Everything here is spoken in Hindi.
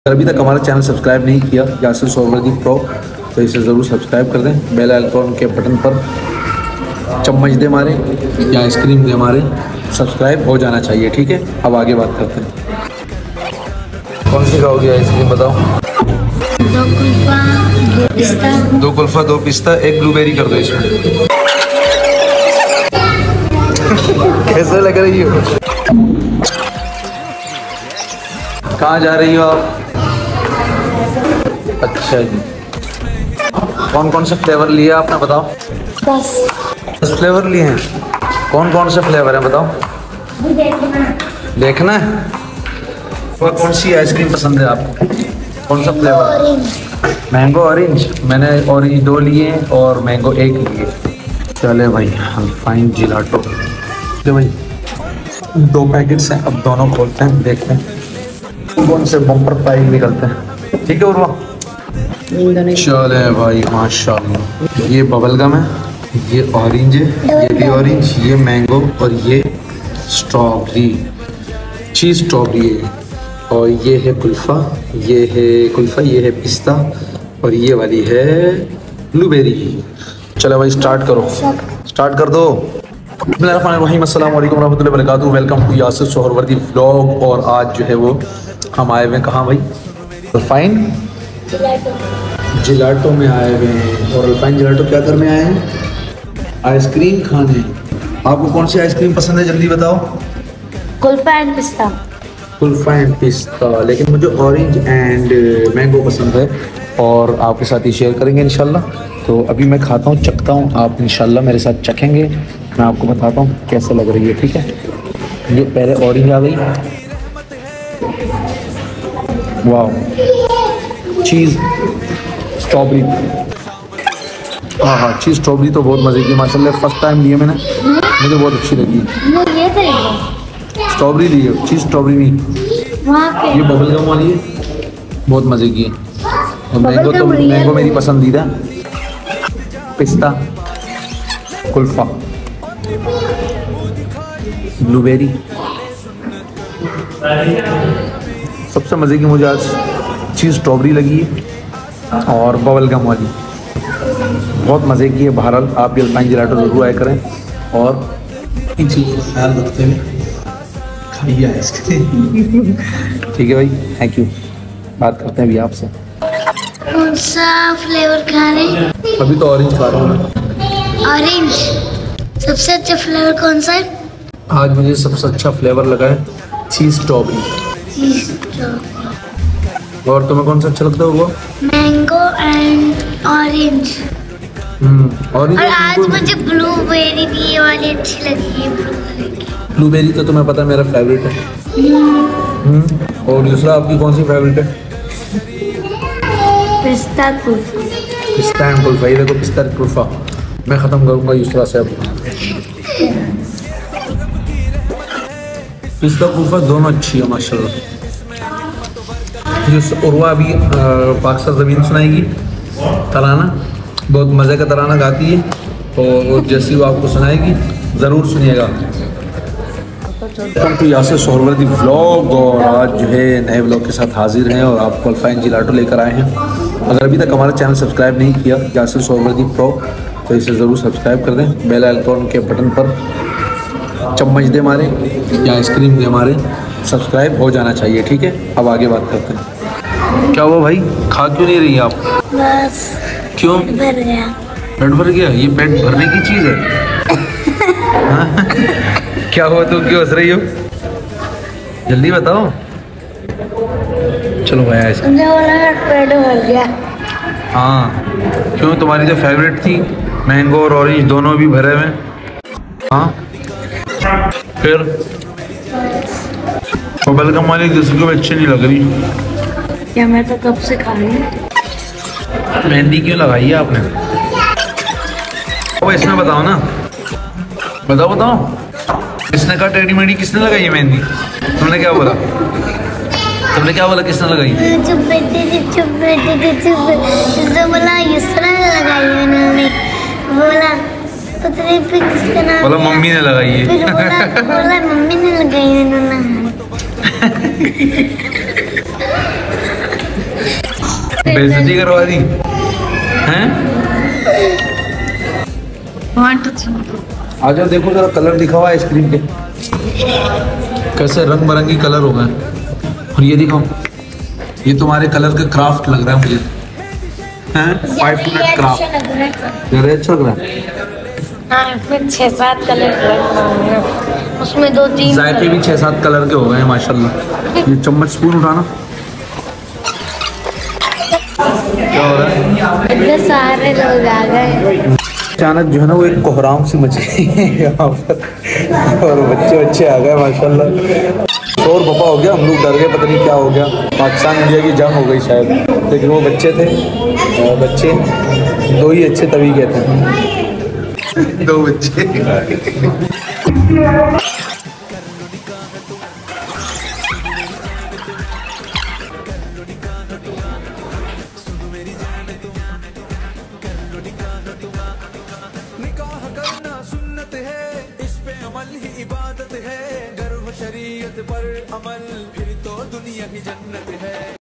अगर अभी तक हमारा चैनल सब्सक्राइब नहीं किया यासिर सोहरवर्दी प्रो तो इसे ज़रूर सब्सक्राइब कर दें। बेल आइकॉन के बटन पर चम्मच दे मारे या आइसक्रीम दे मारे, सब्सक्राइब हो जाना चाहिए। ठीक है, अब आगे बात करते हैं। कौन सी खाओगी आइसक्रीम बताओ? दो कुल्फा, दो पिस्ता। दो कुल्फा, दो पिस्ता, एक ब्लूबेरी कर दो इसमें। कैसे लग रही हो? कहाँ जा रही हो आप? अच्छा जी, कौन कौन से फ्लेवर लिए आपने बताओ? 10 फ्लेवर लिए हैं। कौन कौन से फ्लेवर हैं बताओ? देखना है। और कौन सी आइसक्रीम पसंद है आपको? कौन सा फ्लेवर? Mango orange. मैंने ऑरेंज 2 लिए और मैंगो 1 लिए। चले भाई, हम फाइन जिलाटो ले भाई, 2 पैकेट्स हैं। अब दोनों खोलते हैं, देखते हैं कौन से बम्पर प्राइज निकलते हैं। ठीक है उर्वा, चले भाई माशाल्लाह। ये बबल गम है, ये ऑरेंज है, ये भी ऑरेंज, ये मैंगो और ये स्ट्रॉबेरी, चीज़ स्ट्रॉबेरी है। और ये है कुल्फ़ा, ये है कुल्फ़ा, ये है पिस्ता और ये वाली है ब्लूबेरी। चलो भाई स्टार्ट करो, स्टार्ट कर दो। बिस्मिल्लाहिर्रहमानिर्रहीम, अस्सलाम वालेकुम रहमतुल्लाहि व बरकातुहू। Welcome to Yasir Suhrawardi vlog. और आज जो है वो हम आए हुए हैं कहाँ भाई? अल्फाइन जिलाटो में आए हुए हैं। और अल्फाइन जिलाटो क्या करने आए हैं? आइसक्रीम खाने। आपको कौन सी आइसक्रीम पसंद है जल्दी बताओ? कुल्फा एंड पिस्ता। कुल्फा एंड पिस्ता, लेकिन मुझे ऑरेंज एंड मैंगो पसंद है और आपके साथ ही शेयर करेंगे इंशाल्लाह। तो अभी मैं खाता हूँ, चखता हूँ, आप इंशाल्लाह मेरे साथ चखेंगे। मैं आपको बताता हूँ कैसे लग रही है। ठीक है, ये पहले ऑरेंज आ गई। वाह, चीज़ स्ट्रॉबेरी। हाँ हाँ, चीज़ स्ट्रॉबेरी तो बहुत मज़े की माशाल्लाह। फर्स्ट टाइम लिए मैंने, मुझे बहुत अच्छी लगी। ये स्ट्रॉबेरी ली है, चीज़ स्ट्रॉबेरी नहीं। ये बबल गम वाली है, बहुत मज़े की है। और मैंगो तो मैंगो मेरी पसंदीदा। पिस्ता, कुल्फा, ब्लूबेरी। सबसे मज़े की मुझे आज चीज़ स्ट्रॉबेरी लगी है और बबल गम वाली, बहुत मज़े की है। बहरहाल आप भी अल्फाइन जिलाटो ज़रूर आया करें और इन चीज़ों का ख्याल रखते हुए खाइए आइसक्रीम। ठीक है भाई, थैंक यू। बात करते हैं अभी आपसे। कौन सा फ्लेवर खा रहे हैं? अभी तो ऑरेंज खा रहा हूँ मैं। ऑरेंज। सबसे अच्छा फ्लेवर कौन सा है? आज मुझे सबसे अच्छा फ्लेवर लगा है चीज़ स्ट्रॉबेरी। और तुम्हें कौन सा अच्छा लगता है? वो मैंगो एंड ऑरेंज। ऑरेंज। और आज मुझे ब्लूबेरी भी ये वाली अच्छी लगी है। ब्लूबेरी तो तुम्हें पता है मेरा फेवरेट है। और दूसरा आपकी कौन सी फेवरेट है? पिस्ता कुल्फा। पिस्ता एंड कुल्फा। ये देखो पिस्ता कुल्फा मैं ख़त्म करूँगा दूसरा से। अब पिस्ता कुल्फा दोनों अच्छी है माशाल्लाह। जो उर्वा अभी पाकिस्तान ज़मीन सुनाएगी तराना, बहुत मज़े का तराना गाती है, तो जैसी वो आपको सुनाएगी ज़रूर सुनिएगा। Welcome to Yasir Suhrawardi vlog. और आज जो है नए व्लॉग के साथ हाजिर हैं और आपको अल्फाइन जिलाटो लेकर आए हैं। अगर अभी तक हमारा चैनल सब्सक्राइब नहीं किया यासिर सोहरवर्दी प्रो तो इसे ज़रूर सब्सक्राइब कर दें। बेल आइकॉन के बटन पर चम्मच दे मारे या आइसक्रीम दे मारे, सब्सक्राइब हो जाना चाहिए। ठीक है, अब आगे बात करते हैं। क्या हुआ भाई, खा क्यों नहीं रही आप? बस क्यों? भर गया। पेट भर गया? ये पेट भरने की चीज़ है? हाँ? क्या हुआ, तो क्यों हंस रही हो? जल्दी बताओ। चलो भाई आइसक्रीम। पेट भर गया। हाँ, क्यों? तुम्हारी जो फेवरेट थी मैंगो और ऑरेंज दोनों भी भरे हुए। हाँ, फिर बबल गम वाली किसी को भी अच्छी नहीं लग रही। क्या? मैं तो कब से खा रही हूँ। मेहंदी क्यों लगाई है आपने? वो इसमें बताओ ना, बताओ बताओ। किसने कहा टेढ़ी मेढ़ी? किसने लगाई है मेहंदी? तुमने क्या बोला? तुमने क्या बोला? किसने लगाई? चुप बोला युसरा ने लगाई है उन्होंने। बोला किसका नाम? बोला मम्मी ने लगाई है। फिर बोला मम्मी ने लगाई है उन्होंने। बेइज्जती करवा दी हैं। आ जाओ, देखो जरा कलर दिखा हुआ आइसक्रीम के, कैसे रंग बिरंगी कलर हो गए। और ये दिखाओ, ये तुम्हारे कलर का क्राफ्ट लग रहा है मुझे, हैं 5 मिनट क्राफ्ट। अरे अच्छा लग रहा है। हाँ, इसमें 6-7 कलर, उसमें 2-3 जायके भी 6-7 कलर के हो गए हैं माशाल्लाह। ये चम्मच स्पून उठाना, क्या हो रहा है? इतने सारे लोग आ गए। अचानक जो है ना वो एक कोहराम सी मची है यहाँ पर, और बच्चे आ गए माशाल्लाह। शोर बपा हो गया, हम लोग डर गए, पता नहीं क्या हो गया, पाकिस्तान इंडिया की जंग हो गई शायद। लेकिन वो बच्चे थे, बच्चे 2 ही अच्छे तभी गए थे, 2 बच्चे। निकाह करना सुन्नत है, इस पे अमल ही इबादत है। गर्व शरीयत पर अमल, फिर तो दुनिया की जन्नत है।